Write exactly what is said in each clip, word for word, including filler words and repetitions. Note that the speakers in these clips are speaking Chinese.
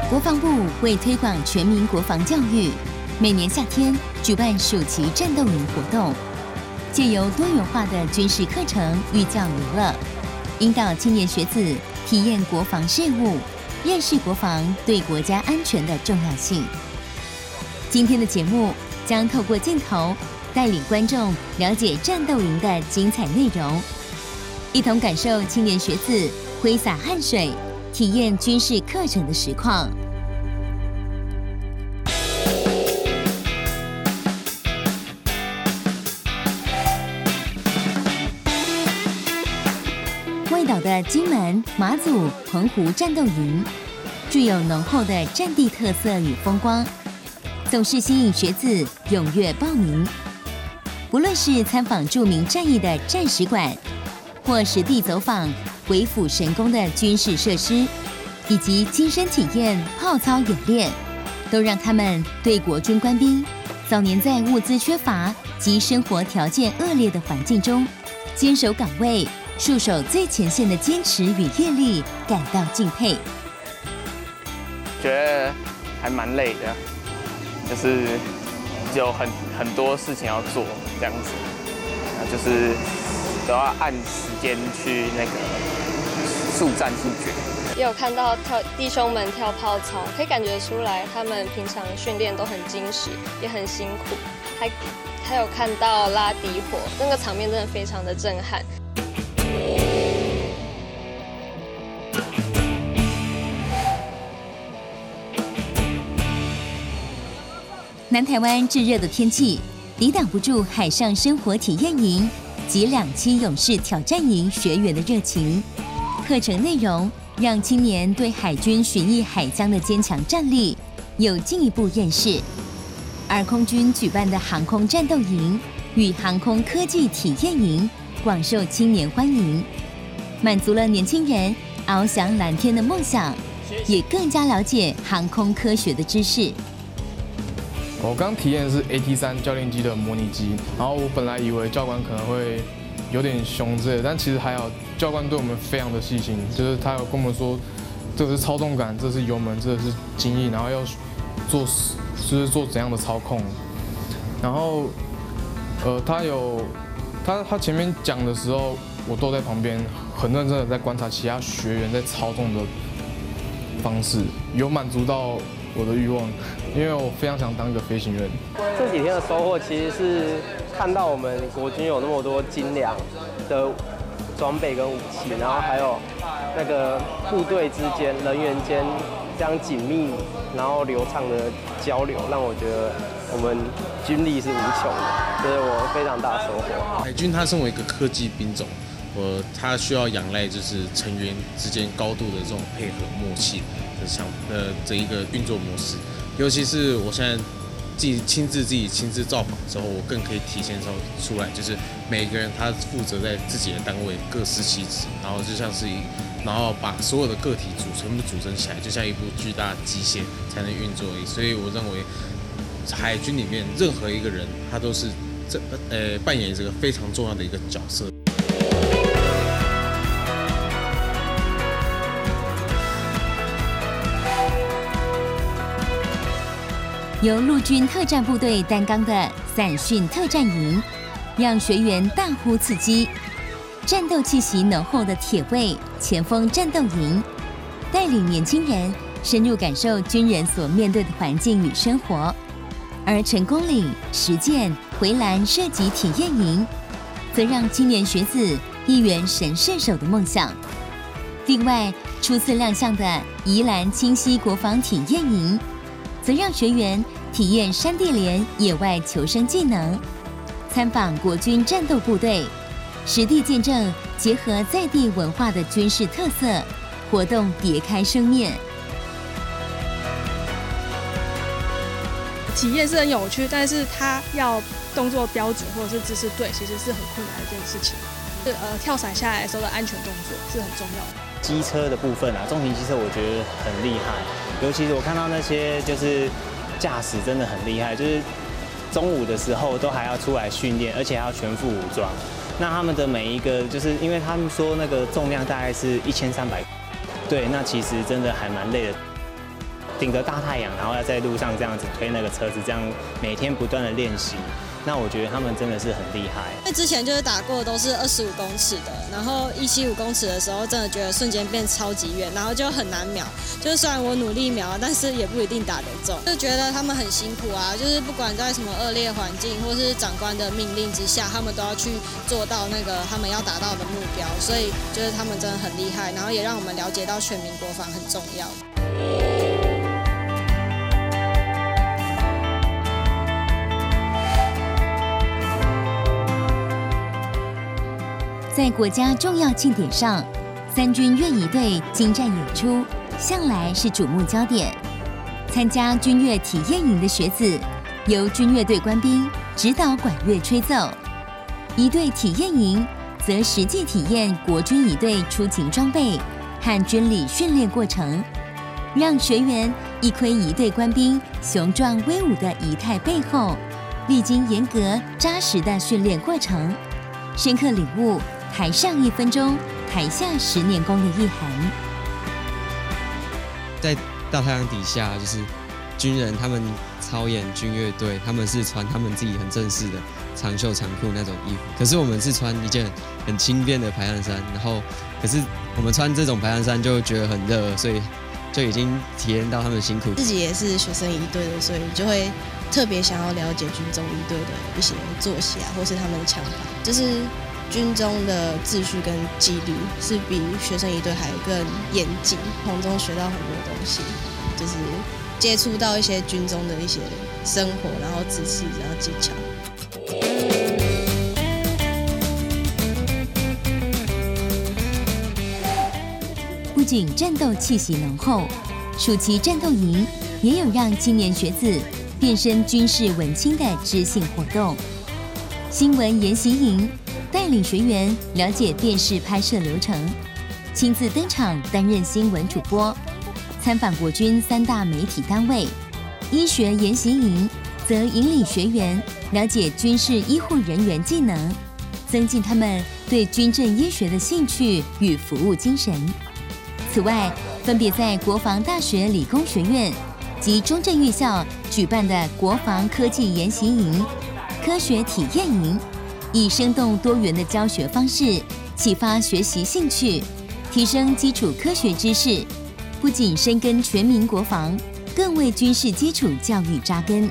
国防部为推广全民国防教育，每年夏天举办暑期战斗营活动，借由多元化的军事课程寓教于乐，引导青年学子体验国防事务，认识国防对国家安全的重要性。今天的节目将透过镜头带领观众了解战斗营的精彩内容，一同感受青年学子挥洒汗水、体验军事课程的实况。外岛的金门、马祖、澎湖战斗营具有浓厚的战地特色与风光，总是吸引学子踊跃报名。不论是参访著名战役的战史馆，或实地走访鬼斧神工的军事设施，以及亲身体验炮操演练，都让他们对国军官兵早年在物资缺乏及生活条件恶劣的环境中坚守岗位、戍守最前线的坚持与毅力感到敬佩。 觉得还蛮累的，就是有很很多事情要做，这样子，就是都要按时间去那个速战速决。 也有看到跳弟兄们跳炮操，可以感觉出来他们平常训练都很精实，也很辛苦。还还有看到拉底火，那个场面真的非常的震撼。 南台湾炙热的天气，抵挡不住海上生活体验营及两栖勇士挑战营学员的热情。课程内容让青年对海军巡弋海疆的坚强战力有进一步认识。而空军举办的航空战斗营与航空科技体验营广受青年欢迎，满足了年轻人翱翔蓝天的梦想，也更加了解航空科学的知识。 我刚体验的是 A T 三教练机的模拟机，然后我本来以为教官可能会有点凶之类的，但其实还好，教官对我们非常的细心，就是他有跟我们说，这个是操纵杆，这是油门，这个是襟翼，然后要做就是做怎样的操控，然后呃他有他他前面讲的时候，我都在旁边很认真的在观察其他学员在操纵的方式，有满足到我的欲望，因为我非常想当一个飞行员。 这几天的收获其实是看到我们国军有那么多精良的装备跟武器，然后还有那个部队之间、人员间这样紧密然后流畅的交流，让我觉得我们军力是无穷的，这是我非常大的收获。 海军它身为一个科技兵种，我它需要仰赖就是成员之间高度的这种配合默契。想呃这一个运作模式，尤其是我现在自己亲自自己亲自造访之后，我更可以体现出出来，就是每个人他负责在自己的单位各司其职，然后就像是一，然后把所有的个体组全部组成起来，就像一部巨大的机械才能运作而已。所以我认为海军里面任何一个人，他都是这呃扮演这个非常重要的一个角色。 由陆军特战部队担纲的散训特战营，让学员大呼刺激；战斗气息浓厚的铁卫前锋战斗营，带领年轻人深入感受军人所面对的环境与生活；而成功岭实践回蓝射击体验营，则让青年学子一圆神射手的梦想。另外，初次亮相的宜兰清溪国防体验营，则让学员体验山地连野外求生技能，参访国军战斗部队，实地见证结合在地文化的军事特色活动，别开生面。 体验是很有趣，但是它要动作标准或者是姿势对，其实是很困难的一件事情。是呃，跳伞下来的时候的安全动作是很重要的。 机车的部分啊，重型机车我觉得很厉害，尤其是我看到那些就是驾驶真的很厉害，就是中午的时候都还要出来训练，而且还要全副武装。那他们的每一个，就是因为他们说那个重量大概是一千三百，对，那其实真的还蛮累的。 顶着大太阳，然后要在路上这样子推那个车子，这样每天不断的练习。那我觉得他们真的是很厉害。 因为之前就是打过的都是二十五公尺的，然后一七五公尺的时候，真的觉得瞬间变超级远，然后就很难瞄。就是虽然我努力瞄，但是也不一定打得中。就觉得他们很辛苦啊，就是不管在什么恶劣环境或是长官的命令之下，他们都要去做到那个他们要达到的目标。所以觉得他们真的很厉害，然后也让我们了解到全民国防很重要。 在国家重要庆典上，三军乐仪队精湛演出，向来是瞩目焦点。参加军乐体验营的学子，由军乐队官兵指导管乐吹奏；仪队体验营则实际体验国军仪队出勤装备和军礼训练过程，让学员一窥仪队官兵雄壮威武的仪态背后，历经严格扎实的训练过程，深刻领悟台上一分钟，台下十年功的意涵。 在大太阳底下，就是军人他们操演军乐队，他们是穿他们自己很正式的长袖长裤那种衣服，可是我们是穿一件很轻便的排汗衫，然后可是我们穿这种排汗衫就觉得很热，所以就已经体验到他们的辛苦。 自己也是学生仪队的，所以就会特别想要了解军中仪队的一些作息啊，或是他们的枪法，就是军中的秩序跟纪律是比学生仪队还更严谨，从中学到很多东西，就是接触到一些军中的一些生活，然后知识，然后技巧。 不仅战斗气息浓厚，暑期战斗营也有让青年学子变身军事文青的知性活动。新闻研习营带领学员了解电视拍摄流程，亲自登场担任新闻主播，参访国军三大媒体单位。医学研习营则引领学员了解军事医护人员技能，增进他们对军政医学的兴趣与服务精神。此外，分别在国防大学理工学院及中正预校举办的国防科技研习营、科学体验营，以生动多元的教学方式启发学习兴趣，提升基础科学知识，不仅深耕全民国防，更为军事基础教育扎根。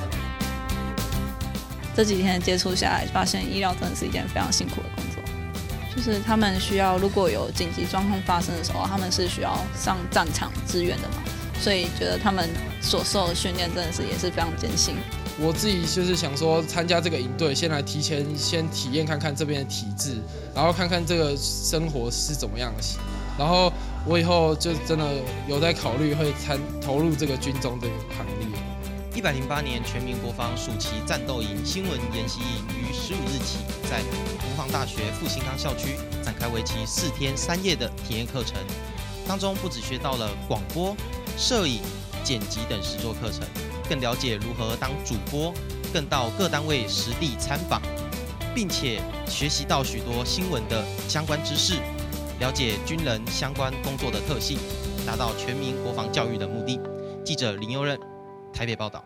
这几天接触下来，发现医疗真的是一件非常辛苦的工作。就是他们需要，如果有紧急状况发生的时候，他们是需要上战场支援的嘛，所以觉得他们所受的训练真的是也是非常艰辛。 我自己就是想说，参加这个营队，先来提前先体验看看这边的体制，然后看看这个生活是怎么样的。然后我以后就真的有在考虑会参投入这个军中这个行列。 一百零八年全民国防暑期战斗营新闻研习营于十五日起，在国防大学复兴岗校区展开为期四天三夜的体验课程。当中不只学到了广播、摄影、剪辑等实作课程，更了解如何当主播，更到各单位实地参访，并且学习到许多新闻的相关知识，了解军人相关工作的特性，达到全民国防教育的目的。记者林佑任，台北报道。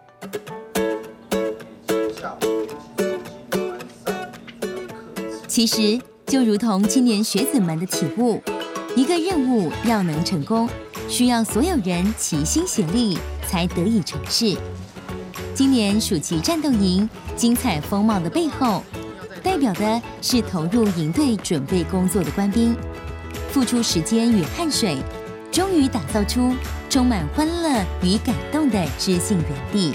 其实就如同青年学子们的体悟，一个任务要能成功，需要所有人齐心协力才得以成事。今年暑期战斗营精彩风貌的背后，代表的是投入营队准备工作的官兵，付出时间与汗水，终于打造出充满欢乐与感动的知性园地。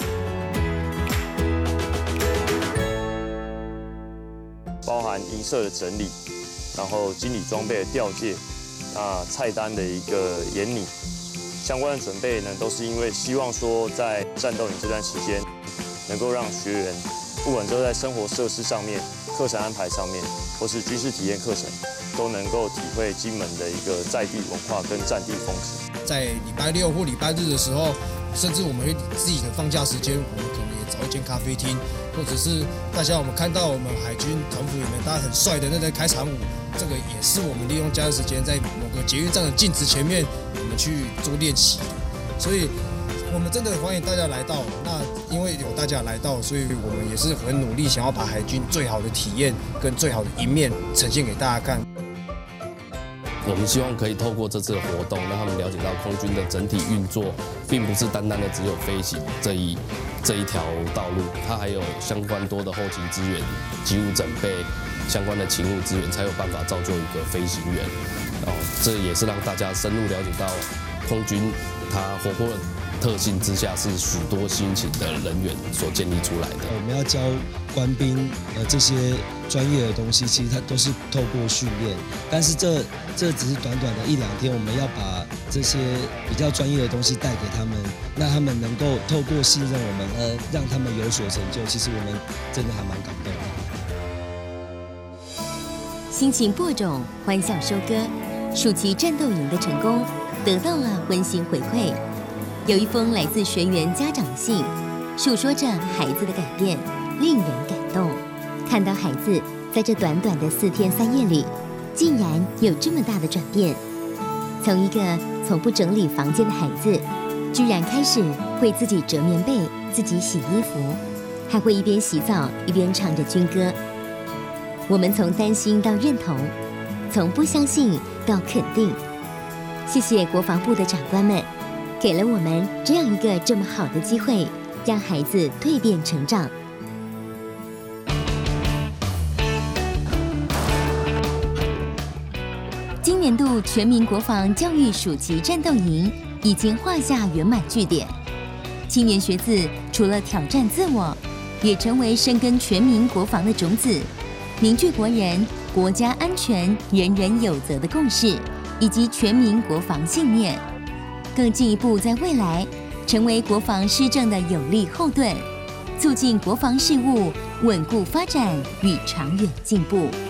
包含营舍的整理，然后经理装备的调借，那菜单的一个研拟，相关的准备呢，都是因为希望说在战斗营这段期间，能够让学员，不管都在生活设施上面、课程安排上面，或是军事体验课程，都能够体会金门的一个在地文化跟战地风情。 在礼拜六或礼拜日的时候，甚至我们会自己的放假时间，我们可能也找一间咖啡厅，或者是大家我们看到我们海军团服里面大家很帅的那个开场舞，这个也是我们利用假日时间在某个捷运站的镜子前面，我们去做练习。所以我们真的欢迎大家来到。那因为有大家来到，所以我们也是很努力，想要把海军最好的体验跟最好的一面呈现给大家看。 我们希望可以透过这次的活动，让他们了解到空军的整体运作，并不是单单的只有飞行这一这一条道路，它还有相关多的后勤资源、机务整备相关的勤务资源，才有办法造就一个飞行员。哦，这也是让大家深入了解到空军它活泼的特性之下，是许多辛勤的人员所建立出来的。 我们要教官兵呃这些专业的东西，其实它都是透过训练，但是这这只是短短的一两天，我们要把这些比较专业的东西带给他们，那他们能够透过信任我们，呃，让他们有所成就，其实我们真的还蛮感动的。 辛勤播种，欢笑收割，暑期战斗营的成功得到了温馨回馈。有一封来自学员家长的信，述说着孩子的改变，令人感动。看到孩子在这短短的四天三夜里，竟然有这么大的转变，从一个从不整理房间的孩子，居然开始会自己折棉被、自己洗衣服，还会一边洗澡一边唱着军歌。我们从担心到认同，从不相信到肯定。谢谢国防部的长官们，给了我们这样一个这么好的机会，让孩子蜕变成长。今年度全民国防教育暑期战斗营已经画下圆满句点。青年学子除了挑战自我，也成为深耕全民国防的种子，凝聚国人国家安全人人有责的共识，以及全民国防信念，更进一步在未来成为国防施政的有力后盾，促进国防事务稳固发展与长远进步。